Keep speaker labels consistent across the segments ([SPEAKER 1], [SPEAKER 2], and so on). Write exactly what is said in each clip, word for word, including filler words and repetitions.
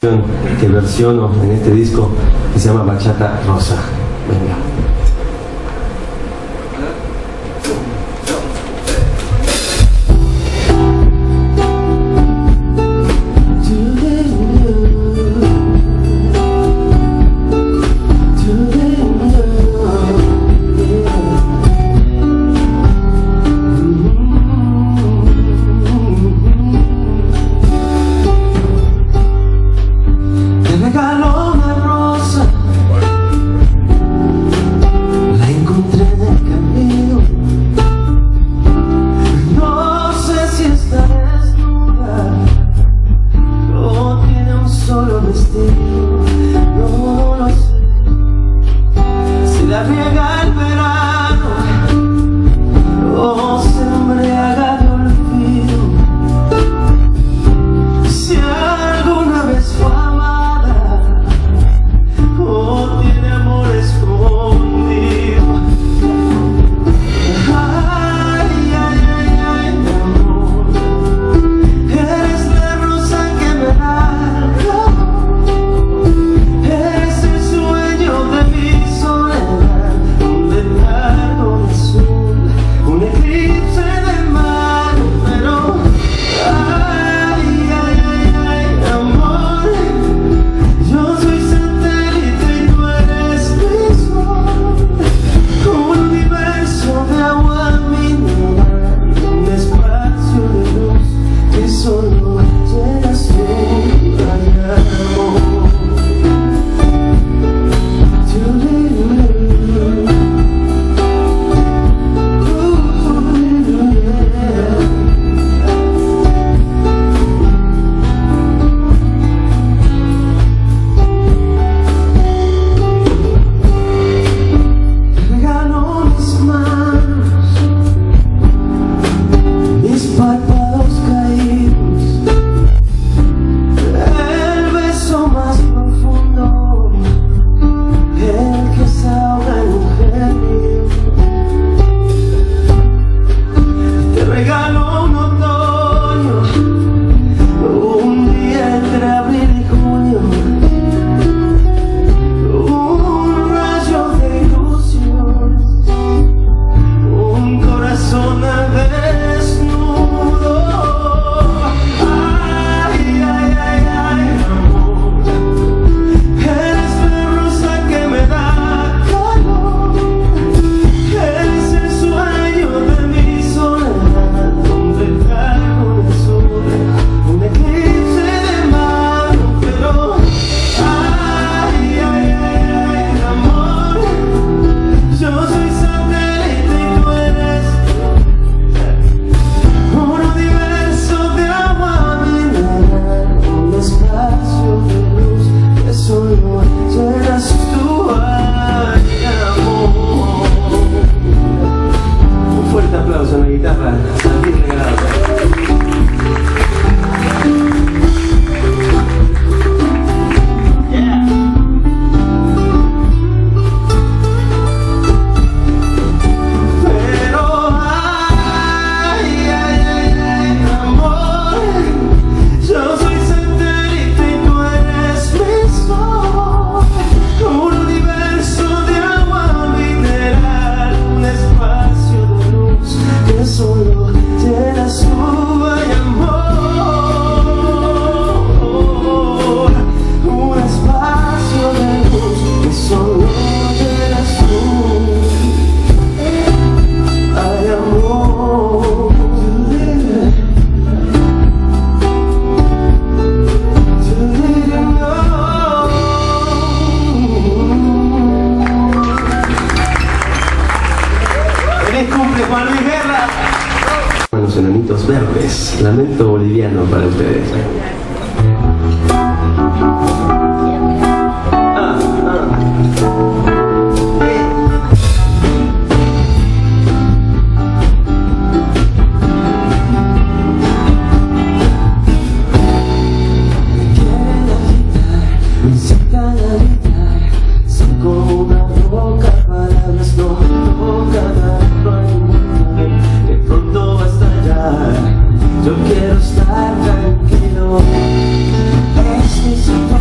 [SPEAKER 1] que versiono en este disco que se llama Bachata Rosa. Venga. Los enanitos verdes, lamento boliviano para ustedes. Ah, ah.
[SPEAKER 2] Yo quiero estar tranquilo. Esta situación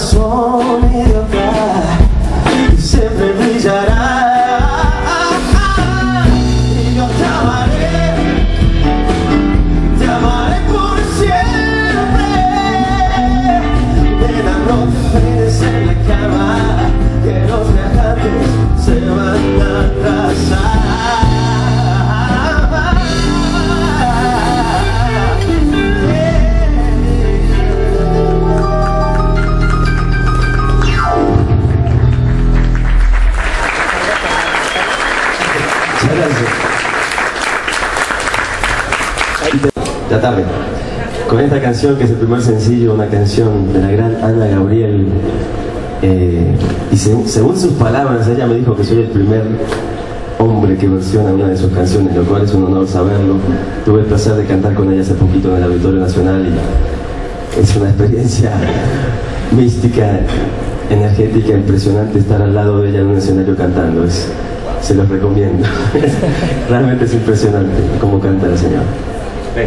[SPEAKER 1] corazón idiota y siempre brillará. Y yo te amaré, te amaré por siempre. Nena, no te quedes en la cama, que los viajantes se van a atrasar. Ya tarde. Con esta canción, que es el primer sencillo, una canción de la gran Ana Gabriel, eh, y según, según sus palabras, ella me dijo que soy el primer hombre que versiona una de sus canciones, lo cual es un honor saberlo. Tuve el placer de cantar con ella hace poquito en el Auditorio Nacional y es una experiencia mística, energética, impresionante estar al lado de ella en un escenario cantando. Es, se los recomiendo. Realmente es impresionante cómo canta la señora. Ven.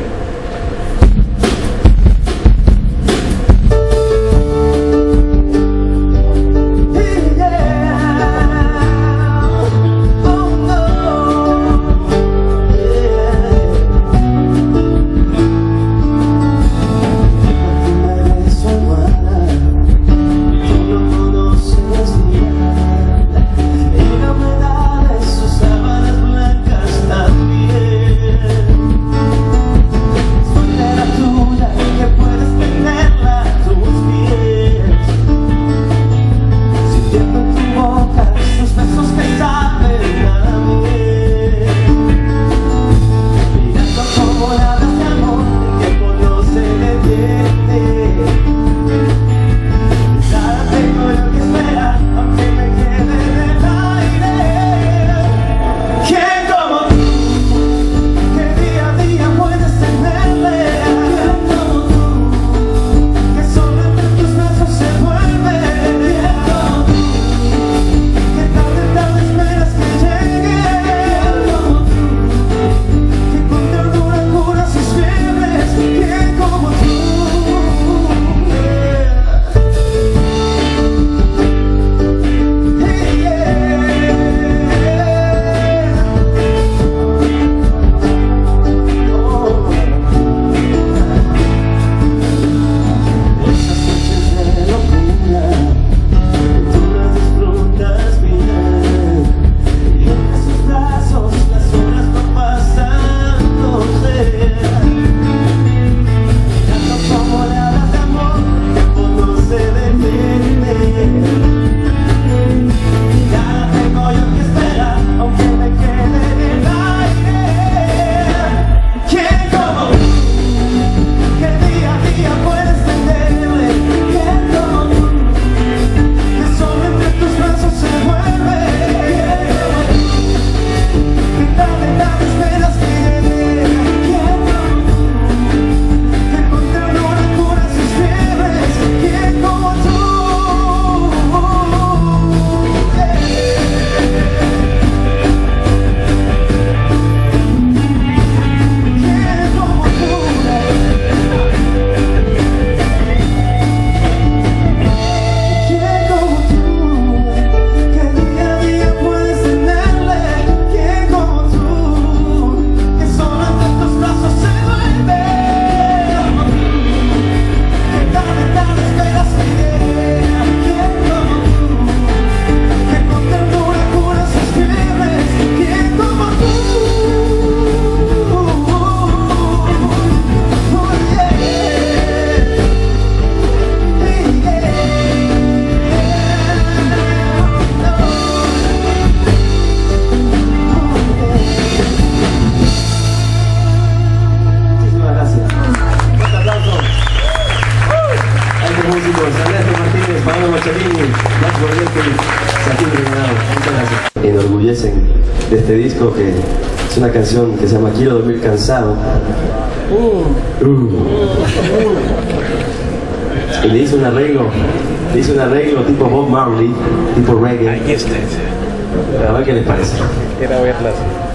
[SPEAKER 1] Enorgullecen de este disco, que es una canción que se llama Quiero dormir cansado. Uh. Uh. Y le hice un arreglo, le hice un arreglo tipo Bob Marley, tipo reggae.
[SPEAKER 2] Ahí está.
[SPEAKER 1] A ver qué les parece.
[SPEAKER 2] Quiero verlas.